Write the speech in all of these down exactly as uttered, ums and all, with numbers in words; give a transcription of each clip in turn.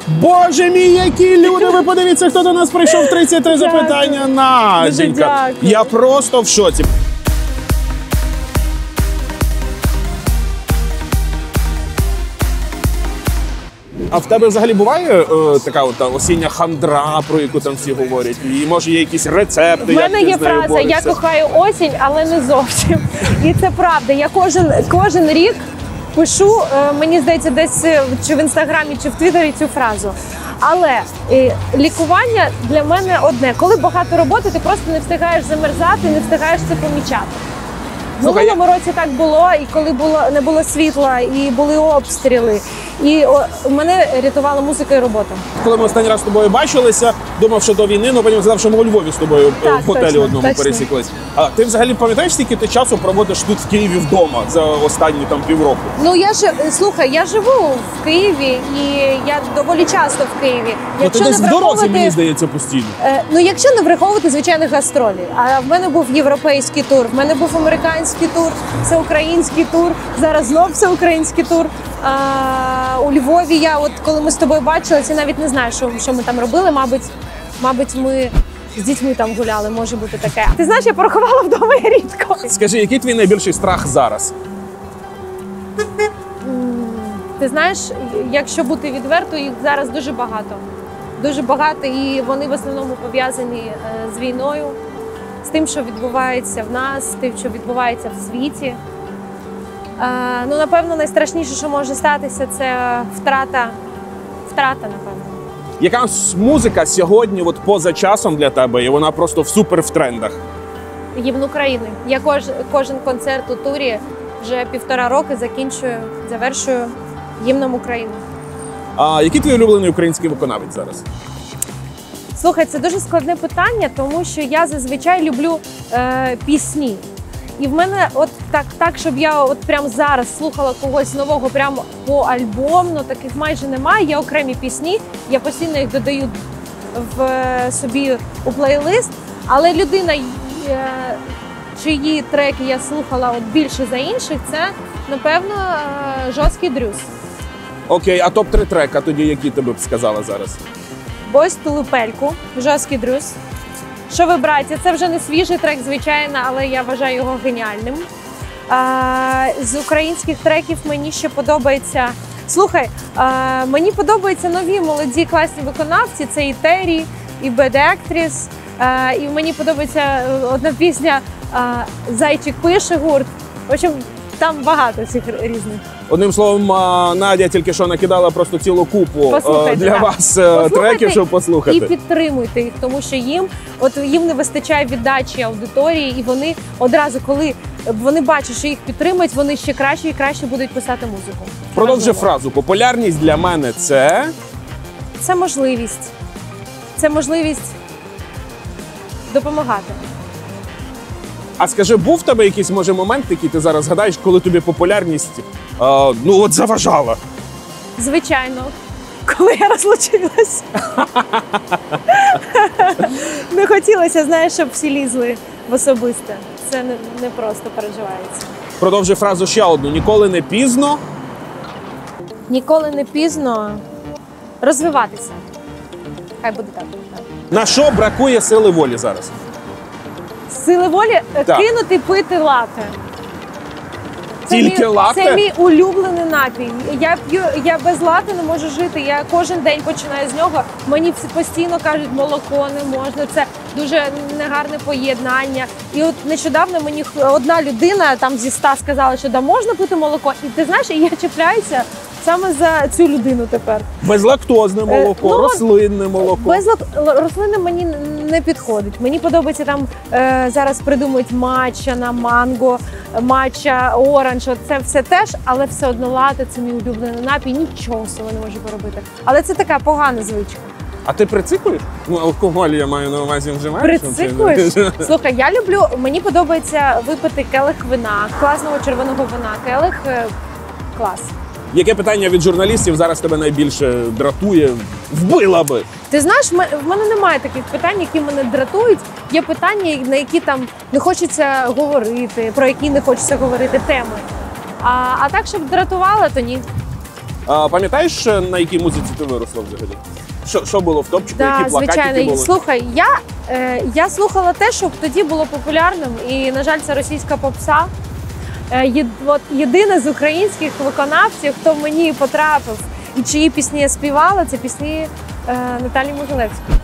Боже мій, які люди! Ви подивіться, хто до нас прийшов. тридцять три запитання. Наденька. Я просто в шоці. А в тебе взагалі буває е, така от, осіння хандра, про яку там всі говорять? І може є якісь рецепти? В мене є фраза «Я кохаю осінь, але не зовсім». І це правда. Я кожен, кожен рік пишу, е, мені здається, десь чи в Інстаграмі, чи в Твіттері цю фразу. Але е, лікування для мене одне. Коли багато роботи, ти просто не встигаєш замерзати, не встигаєш це помічати. В минулому році так було, і коли було, не було світла, і були обстріли. І о, мене рятувала музика і робота. Коли ми останній раз з тобою бачилися, думав, що до війни, ну потім сказав, що ми у Львові з тобою так, в готелі точно, одному точно. пересіклись. А ти взагалі пам'ятаєш, скільки ти часу проводиш тут в Києві вдома за останні там півроку? Ну я ж, слухай, я живу в Києві і я доволі часто в Києві. Ну ти десь в дорозі, мені здається, постійно. Е, ну якщо не враховувати звичайних гастролей. А в мене був європейський тур, в мене був американський тур, всеукраїнський тур, зараз знов всеукраїнський тур. А, у Львові я, от коли ми з тобою бачилися, я навіть не знаю, що, що ми там робили. Мабуть, мабуть, ми з дітьми там гуляли, може бути таке. Ти знаєш, я порахувала вдома рідко. Скажи, який твій найбільший страх зараз? Ти знаєш, якщо бути відверто, їх зараз дуже багато. Дуже багато, і вони в основному пов'язані з війною, з тим, що відбувається в нас, з тим, що відбувається в світі. Ну, напевно, найстрашніше, що може статися, це втрата, втрата, напевно. Яка музика сьогодні от поза часом для тебе, і вона просто в супер в трендах? Гімн України. Я кож, кожен концерт у турі вже півтора роки закінчую, завершую гімном України. А який твій улюблений український виконавець зараз? Слухай, це дуже складне питання, тому що я зазвичай люблю е, пісні. І в мене от так, так, щоб я от прямо зараз слухала когось нового прямо по альбомно, таких майже немає. Є окремі пісні, я постійно їх додаю в собі у плейлист. Але людина, чиї треки я слухала от більше за інших, це, напевно, Жорсткий Дрюс. Окей, а топ три трека тоді, які ти б сказала зараз? Бойс ту Лупельку, Жорсткий Дрюс. Що ви, браття? Це вже не свіжий трек, звичайно, але я вважаю його геніальним. А, з українських треків мені ще подобається... Слухай, а, мені подобаються нові молоді класні виконавці. Це і Террі, і Bad Actress. А, і мені подобається одна пісня а, «Зайчик пише» гурт. В общем, там багато цих різних. Одним словом, Надя тільки що накидала просто цілу купу Послухайте, для так. вас Послухайте треків, щоб послухати. І підтримуйте їх, тому що їм, от їм не вистачає віддачі аудиторії, і вони одразу, коли вони бачать, що їх підтримують, вони ще краще і краще будуть писати музику. Продовжуй фразу. Популярність для мене – це… Це можливість. Це можливість допомагати. А скажи, був в тебе якийсь, може, момент, який ти зараз згадаєш, коли тобі популярність, е, ну, от заважала? Звичайно. Коли я розлучилась. Не хотілося, знаєш, щоб всі лізли в особисте. Це не, не просто переживається. Продовжуй фразу ще одну. Ніколи не пізно. Ніколи не пізно розвиватися. Хай буде так. На що бракує сили волі зараз? Сили волі Так. кинути пити лате. Це Тільки мій, лате? Це мій улюблений напій. Я п'ю, я без лати не можу жити. Я кожен день починаю з нього. Мені всі постійно кажуть, молоко не можна. Це дуже негарне поєднання. І от нещодавно мені одна людина там зі ста сказала, що да, можна пити молоко. І ти знаєш, я чіпляюся саме за цю людину тепер. Безлактозне молоко, Е, ну, рослинне молоко. Безлак... Рослини мені не підходить. Мені подобається там е, зараз придумують матча на манго, матча, оранж. Це все теж, але все одно лате, це мій улюблений напій. Нічого з цього не можу поробити. Але це така погана звичка. А ти прицикуєш? Ну, алкоголь я маю на увазі вживаєш? Прицикуєш? Слухай, я люблю, мені подобається випити келих вина, класного червоного вина. Келих е, клас. Яке питання від журналістів зараз тебе найбільше дратує? Вбила би! Ти знаєш, в мене немає таких питань, які мене дратують. Є питання, на які там не хочеться говорити, про які не хочеться говорити, теми. А, а так, щоб дратувало, то ні. А, пам'ятаєш, на якій музиці ти виросла взагалі? Що, що було в топчику, Да, які плакатики звичайно. були? Слухай, я, е, я слухала те, що тоді було популярним, і, на жаль, це російська попса. Е, є, от, єдине з українських виконавців, хто мені потрапив і чиї пісні я співала, це пісні е, Наталії Могилевської.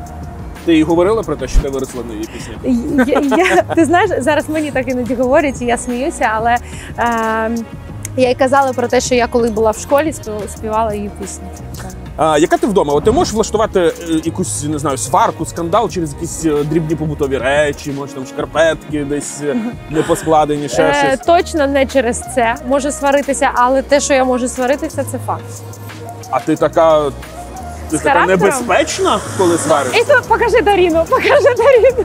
Ти їй говорила про те, що ти виросла на її пісні? Я, я, ти знаєш, зараз мені так іноді говорять, і я сміюся, але е, я й казала про те, що я коли була в школі, співала її пісні. А, яка ти вдома? От ти можеш влаштувати е, якусь, не знаю, сварку, скандал через якісь е, дрібні побутові речі, може там шкарпетки десь е, не поскладені, ще Е, щось? точно не через це можу сваритися, але те, що я можу сваритися, це факт. А ти така, ти З така характером? небезпечна, коли сваришся? І то покажи Даріну, покажи Даріну.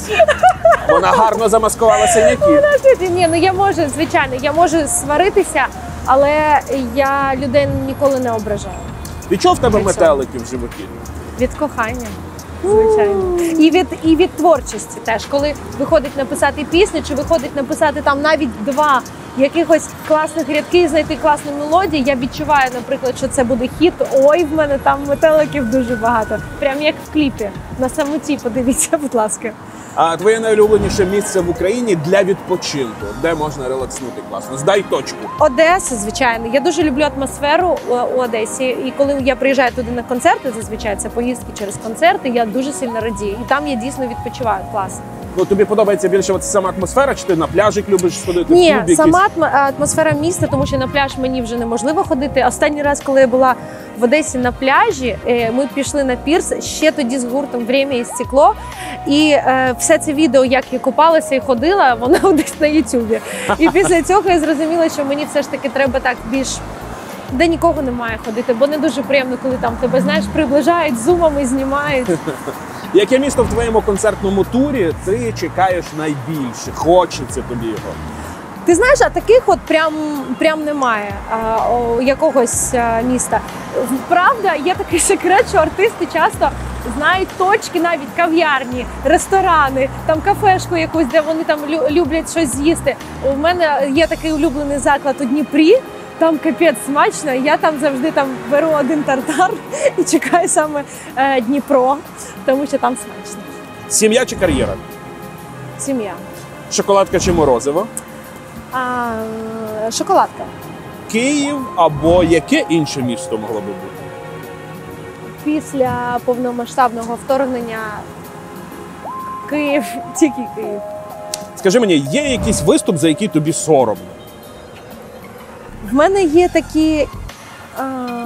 Вона гарно замаскувала синяки. Насправді, ні, ну я можу, звичайно, я можу сваритися, але я людей ніколи не ображаю. Від чого в тебе Від метелики в животі? Від кохання, звичайно. І від, і від творчості теж. Коли виходить написати пісню, чи виходить написати там навіть два якихось класних рядки і знайти класну мелодію, я відчуваю, наприклад, що це буде хіт. Ой, в мене там метеликів дуже багато. Прям як в кліпі. На самоті, подивіться, будь ласка. А твоє найулюбленіше місце в Україні для відпочинку, де можна релакснути класно? Здай точку. Одеса, звичайно. Я дуже люблю атмосферу у у Одесі. І коли я приїжджаю туди на концерти, зазвичай це поїздки через концерти, я дуже сильно радію. І там я дійсно відпочиваю. Класно. Ну, тобі подобається більше от сама атмосфера, чи ти на пляжик любиш сходити? в Ні, клуб якийсь? сама атм- атмосфера міста, тому що на пляж мені вже неможливо ходити. Останній раз, коли я була в Одесі на пляжі, е, ми пішли на пірс, ще тоді з гуртом «Время і стекло». І е, все це відео, як я купалася і ходила, воно десь на Ютубі. І після цього я зрозуміла, що мені все ж таки треба так більш, де нікого немає ходити, бо не дуже приємно, коли там тебе, знаєш, приближають, зумами знімають. Яке місто в твоєму концертному турі ти чекаєш найбільше? Хочеться тобі його? Ти знаєш, а таких от прям, прям немає а, о, якогось а, міста. Правда, є такий секрет, що артисти часто знають точки, навіть кав'ярні, ресторани, там кафешку якусь, де вони там лю- люблять щось з'їсти. У мене є такий улюблений заклад у Дніпрі. Там капець смачно. Я там завжди там беру один тартар і чекаю саме е, Дніпро, тому що там смачно. Сім'я чи кар'єра? Сім'я. Шоколадка чи морозиво? А, е, шоколадка. Київ або яке інше місто могло би бути? Після повномасштабного вторгнення Київ, тільки Київ. Скажи мені, є якийсь виступ, за який тобі соромно? В мене є такі а,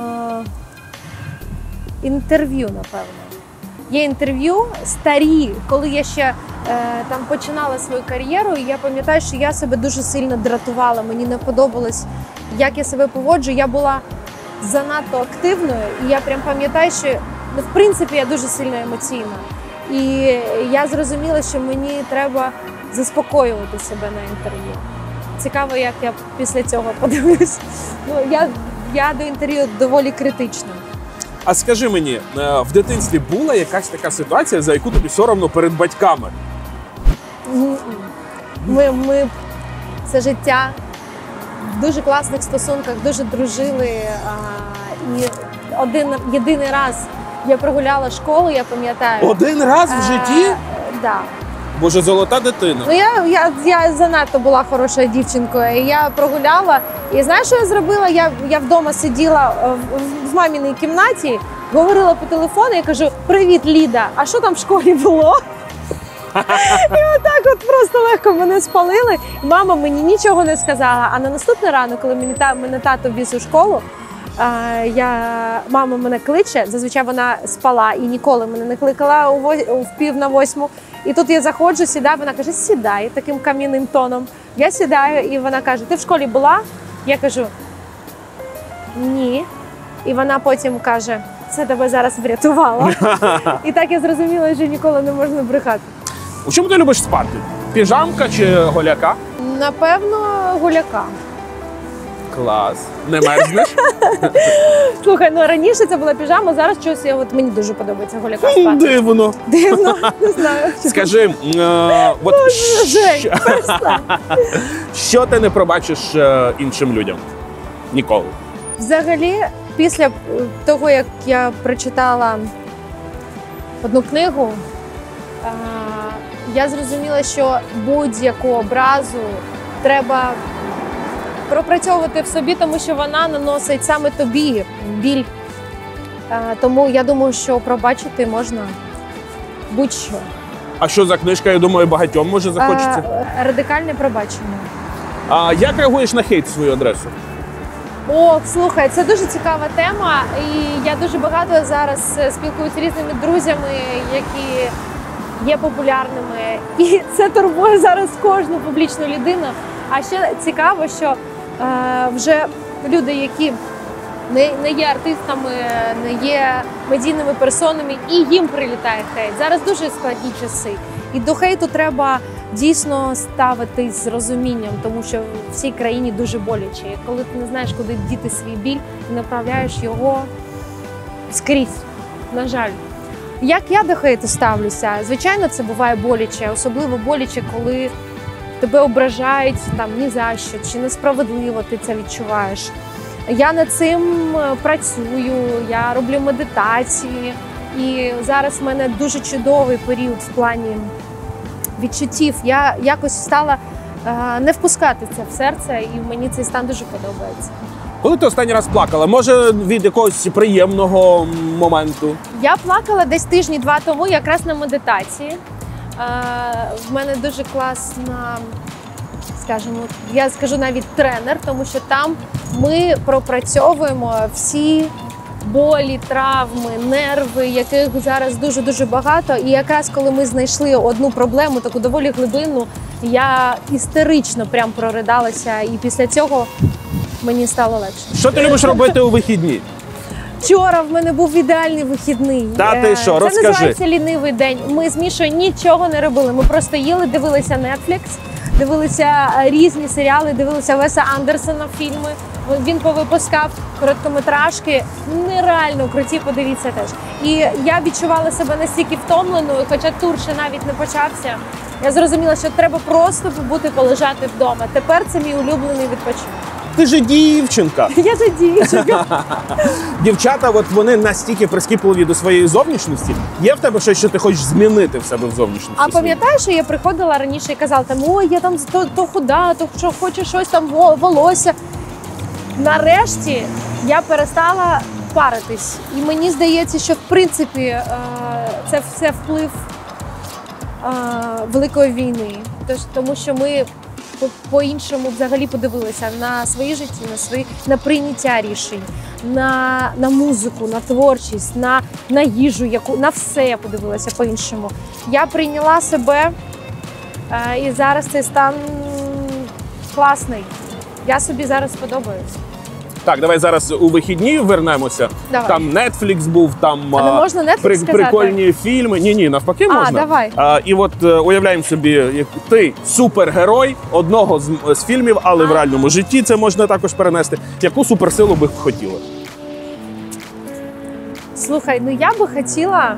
інтерв'ю, напевно. Є інтерв'ю старі, коли я ще е, там починала свою кар'єру, і я пам'ятаю, що я себе дуже сильно дратувала. Мені не подобалось, як я себе поводжу. Я була занадто активною, і я прям пам'ятаю, що ну, в принципі я дуже сильно емоційна. І я зрозуміла, що мені треба заспокоювати себе на інтерв'ю. Цікаво, як я після цього подивлюсь. Ну, я, я до інтерв'ю доволі критична. А скажи мені, е, в дитинстві була якась така ситуація, за яку тобі соромно перед батьками? Ми, ми це життя в дуже класних стосунках, дуже дружили. А, і один єдиний раз я прогуляла школу, я пам'ятаю. Один раз в житті? Так. Да. Боже, золота дитина. Ну я, я, я занадто була хорошою дівчинкою. І я прогуляла. І знаєш, що я зробила? Я, я вдома сиділа в, в маміній кімнаті, говорила по телефону, я кажу: "Привіт, Ліда, а що там в школі було?" І отак от просто легко мене спалили. Мама мені нічого не сказала. А на наступний ранок, коли мені та, мене тато віз у школу, а, я, мама мене кличе, зазвичай вона спала і ніколи мене не кликала у, вось, у пів на восьму. І тут я заходжу, сідаю, вона каже: "Сідай", таким кам'яним тоном. Я сідаю, і вона каже: "Ти в школі була?" Я кажу: "Ні". І вона потім каже: "Це тебе зараз врятувало". І так я зрозуміла, що ніколи не можна брехати. У чому ти любиш спати? Піжамка чи голяка? Напевно, гуляка. Клас. Не мерзнеш? Слухай, ну раніше це була піжама, зараз щось я, от мені дуже подобається гуляка спати. Дивно. Дивно, не знаю. Скажи, е, от Жень, що, перестань. що ти не пробачиш е, іншим людям? Ніколи. Взагалі, після того, як я прочитала одну книгу, я зрозуміла, що будь-яку образу треба пропрацьовувати в собі, тому що вона наносить саме тобі біль. Тому я думаю, що пробачити можна будь-що. А що за книжка, я думаю, багатьом може захочеться? Радикальне пробачення. А як реагуєш на хейт в свою адресу? О, слухай, це дуже цікава тема, і я дуже багато зараз спілкуюся з різними друзями, які є популярними. І це турбує зараз кожну публічну людину. А ще цікаво, що е, вже люди, які не, не є артистами, не є медійними персонами, і їм прилітає хейт. Зараз дуже складні часи. І до хейту треба дійсно ставитись з розумінням, тому що в цій країні дуже боляче. І коли ти не знаєш, куди діти свій біль, ти направляєш його скрізь, на жаль. Як я до хейту ставлюся? Звичайно, це буває боляче, особливо боляче, коли тебе ображають там ні за що, чи несправедливо ти це відчуваєш. Я над цим працюю, я роблю медитації, і зараз в мене дуже чудовий період в плані відчуттів. Я якось стала е, не впускати це в серце, і мені цей стан дуже подобається. Коли ти останній раз плакала? Може, від якогось приємного моменту? Я плакала десь тижні-два тому, якраз на медитації. Е, в мене дуже класна, скажімо, я скажу навіть тренер, тому що там ми пропрацьовуємо всі болі, травми, нерви, яких зараз дуже-дуже багато. І якраз коли ми знайшли одну проблему, таку доволі глибинну, я істерично прям проридалася, і після цього мені стало легше. Що ти любиш робити у вихідні? Вчора в мене був ідеальний вихідний. Та ти що, Це розкажи. називається лінивий день. Ми з Мішою нічого не робили. Ми просто їли, дивилися Netflix, дивилися різні серіали, дивилися Веса Андерсона фільми. Він повипускав короткометражки, нереально круті, подивіться теж. І я відчувала себе настільки втомленою, хоча тур ще навіть не почався. Я зрозуміла, що треба просто побути, полежати вдома. Тепер це мій улюблений відпочинок. Ти ж дівчинка. Я же дівчинка. Дівчата, от вони настільки прискіпливі до своєї зовнішності. Є в тебе щось, що ти хочеш змінити в себе в зовнішності? А пам'ятаєш, що я приходила раніше і казала, там, ой, я там то, то худа, то що хочу щось там волосся. Нарешті я перестала паритись. І мені здається, що в принципі це все вплив Великої війни. Тому що ми по-іншому взагалі подивилися на свої життя, на свої на прийняття рішень, на, на музику, на творчість, на, на їжу, яку на все я подивилася по-іншому. Я прийняла себе, е, і зараз цей стан класний. Я собі зараз подобаюсь. Так, давай зараз у вихідні вернемося. Давай. Там Netflix був, там а не можна Netflix при, сказати? прикольні фільми. Ні, ні, навпаки а, можна. Давай. А, і от е, уявляємо собі, як ти супергерой одного з, з фільмів, але а. в реальному житті це можна також перенести. Яку суперсилу би хотіла? Слухай, ну я би хотіла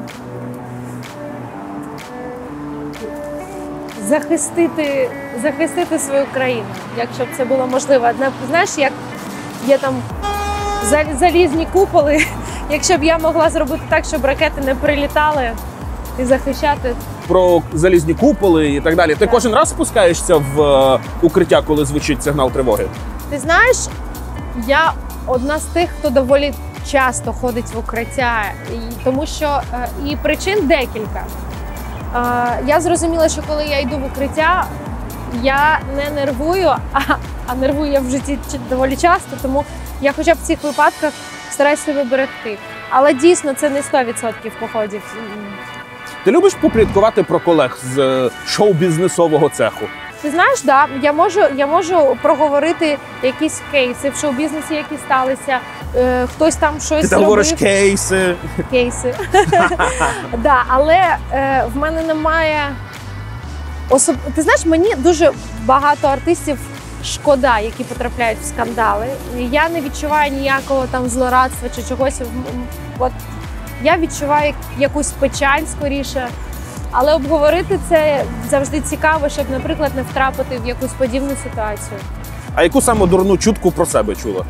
захистити, захистити свою країну, якщо б це було можливо. Знаєш, як є там залізні куполи, якщо б я могла зробити так, щоб ракети не прилітали і захищати. Про залізні куполи і так далі. Ти так. кожен раз спускаєшся в е, укриття, коли звучить сигнал тривоги? Ти знаєш, я одна з тих, хто доволі часто ходить в укриття, і, тому що е, і причин декілька. Е, я зрозуміла, що коли я йду в укриття, я не нервую, а, а нервую я в житті доволі часто, тому я хоча б в цих випадках стараюся себе берегти. Але дійсно це не сто відсотків походів. Ти любиш попліткувати про колег з шоу-бізнесового цеху? Ти знаєш, так, да, я можу, я можу проговорити якісь кейси в шоу-бізнесі, які сталися. Е, хтось там щось Ти там говориш кейси. Кейси. да, але е, в мене немає особ... Ти знаєш, мені дуже багато артистів шкода, які потрапляють в скандали. Я не відчуваю ніякого там злорадства чи чогось. От я відчуваю якусь печаль скоріше. Але обговорити це завжди цікаво, щоб, наприклад, не втрапити в якусь подібну ситуацію. А яку саму дурну чутку про себе чула?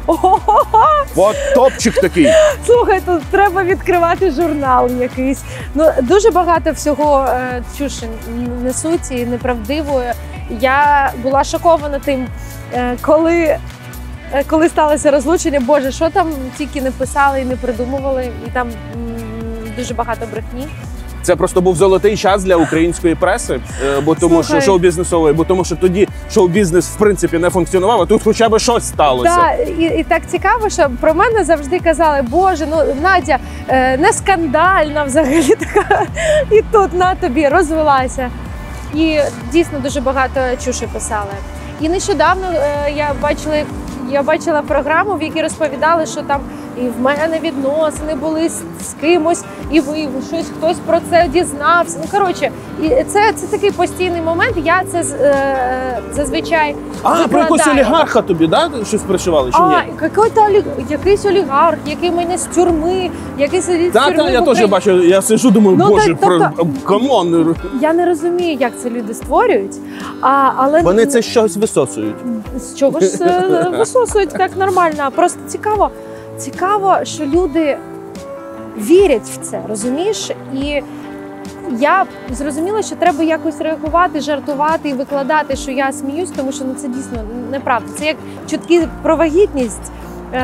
От топчик такий. Слухай, тут треба відкривати журнал якийсь. Ну, дуже багато всього е, чуші несуть і неправдивої. Я була шокована тим, е, коли, е, коли сталося розлучення. Боже, що там тільки не писали і не придумували. І там м, дуже багато брехні. Це просто був золотий час для української преси, е, бо тому Слухай. що шоу-бізнесової, бо тому що тоді шоу-бізнес в принципі не функціонував, а тут хоча б щось сталося. Так, і, і так цікаво, що про мене завжди казали, Боже, ну Надя е, не скандальна взагалі така. І тут на тобі розвелася. І дійсно дуже багато чуші писали. І нещодавно е, я бачила, я бачила програму, в якій розповідали, що там і в мене відносини були з, з кимось, і ви щось хтось про це дізнався. Ну коротше, і це, це такий постійний момент. Я це е, зазвичай А, про викладаю. якогось олігарха тобі, да? Щось пришивали, чи ні? А, який-то олі... якийсь олігарх, який мене з тюрми, який сидить з Та, тюрми. та, я в теж Україні. бачу, я сижу, думаю, Ну, боже, так, про тобто- камон. Я не розумію, як це люди створюють, а, але Вони це щось висосують. з чого ж е, висосують так нормально. Просто цікаво, цікаво, що люди вірять в це, розумієш? І я зрозуміла, що треба якось реагувати, жартувати і викладати, що я сміюсь, тому що ну, це дійсно неправда. Це як чутки про вагітність. Е,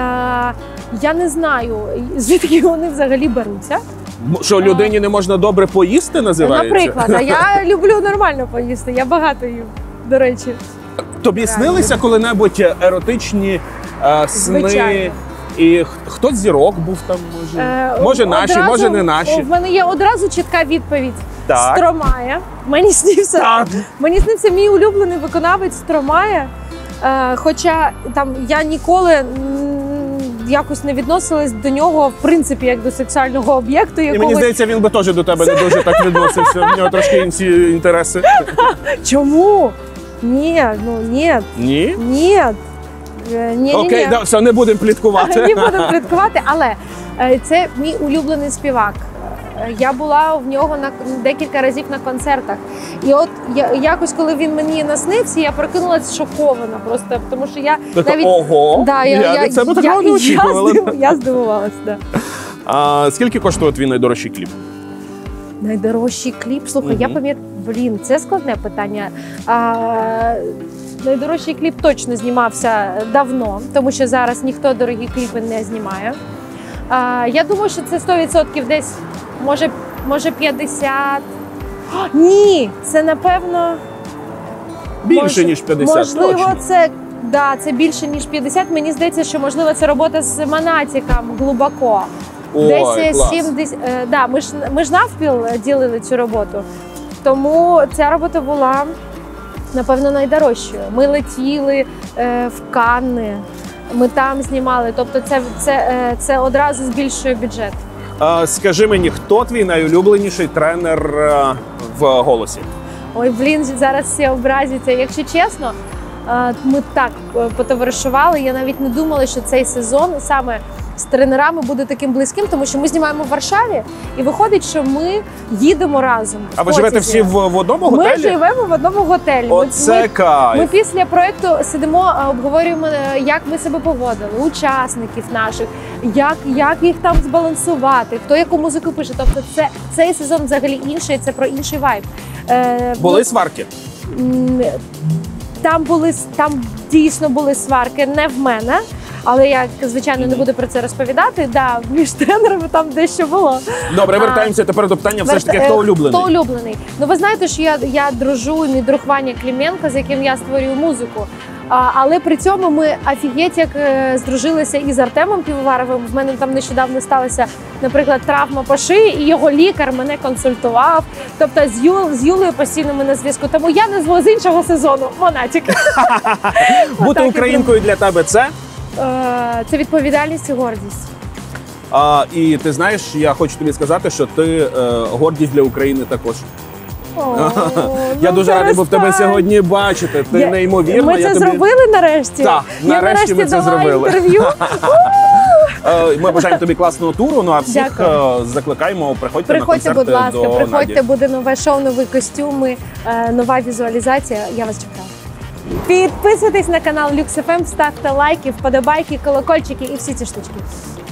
я не знаю, звідки вони взагалі беруться. М, Що людині не можна добре поїсти, називається? Наприклад, а я люблю нормально поїсти, я багато їм, до речі. Тобі снилися коли-небудь еротичні е, сни? Звичайно. І х- хтось з зірок був там, може? Е, може наші, одразу- може не наші. В мене є одразу чітка відповідь. Так. Стромає. Мені снився, Так. мені снився мій улюблений виконавець Стромає. Е, хоча там я ніколи м, якось не відносилась до нього, в принципі, як до сексуального об'єкту І мені якогось. здається, він би теж до тебе не дуже так відносився. В нього трошки інші інтереси. Чому? Ні, ну ні, Ні? ні. Е, ні, Окей, ні, ні. да, все, не будемо пліткувати. Не будемо пліткувати, але е, це мій улюблений співак. Е, Я була в нього на декілька разів на концертах. І от я, якось, коли він мені наснився, я прокинулася шокована просто, тому що я Така, навіть ого, да, я, я я, від себе я, такого не я, очікувала. здив- я здивувалася. Да. А скільки коштує твій найдорожчий кліп? Найдорожчий кліп. Слухай, Мгм. я пам'ятаю, блін, це складне питання. А, найдорожчий кліп точно знімався давно, тому що зараз ніхто дорогі кліпи не знімає. А, я думаю, що це сто відсотків десь, може, може п'ятдесят. О, ні, це напевно. Більше, Може- ніж п'ятдесят, Можливо, точно. це, да, це більше, ніж п'ятдесят. Мені здається, що можливо це робота з Монатіком глибоко. Ой, Десь клас. сімдесят, е, да, ми ж ми ж навпіл ділили цю роботу. Тому ця робота була напевно найдорожчою. Ми летіли е, в Канни, ми там знімали. Тобто, це, це, е, це одразу збільшує бюджет. А, скажи мені, хто твій найулюбленіший тренер е, в голосі? Ой, блін, зараз всі образяться. Якщо чесно, е, ми так е, потоваришували. Я навіть не думала, що цей сезон саме з тренерами буде таким близьким, тому що ми знімаємо в Варшаві, і виходить, що ми їдемо разом. А в ви живете потязі. всі в, в одному Ми готелі? живемо в одному готелі. Ми- Оце ми, кайф. ми після проекту сидимо, а, обговорюємо, е, як ми себе поводили, учасників наших, як, як їх там збалансувати, хто яку музику пише. Тобто, це цей сезон взагалі інший, це про інший вайб. Е, Були сварки? М, Там були там дійсно були сварки, не в мене. Але я, звичайно, не буду про це розповідати. Да, між тренерами там дещо було. Добре, А, вертаємося тепер до питання. Все ж таки, Верт- хто е, улюблений? Хто улюблений? Ну ви знаєте, що я, я дружу, мій друг Ваня Клименко, з яким я створюю музику. А, але при цьому ми офігеть як е, здружилися із Артемом Півоваровим. В мене там нещодавно сталася, наприклад, травма по шиї, і його лікар мене консультував. Тобто з, Ю, з Юлею постійно ми на зв'язку. Тому я назву з іншого сезону Монатік. Бути Отак і українкою для тебе це? Е, Це відповідальність і гордість. А, і ти знаєш, я хочу тобі сказати, що ти е, гордість для України також. О, Я ну, дуже радий був тебе перестань. сьогодні бачити. Ти Я- неймовірна. Ми це я тобі... зробили нарешті? Так, Я нарешті ми це дала зробили. інтерв'ю. Е, Ми бажаємо тобі класного туру. Ну а всіх Дякую. е, закликаємо, приходьте, Приходьте, на будь концерти ласка, до приходьте, Наді. буде нове шоу, нові костюми, е, нова візуалізація. Я вас чекаю. Підписуйтесь на канал Люкс еф ем, ставте лайки, вподобайки, колокольчики і всі ці штучки.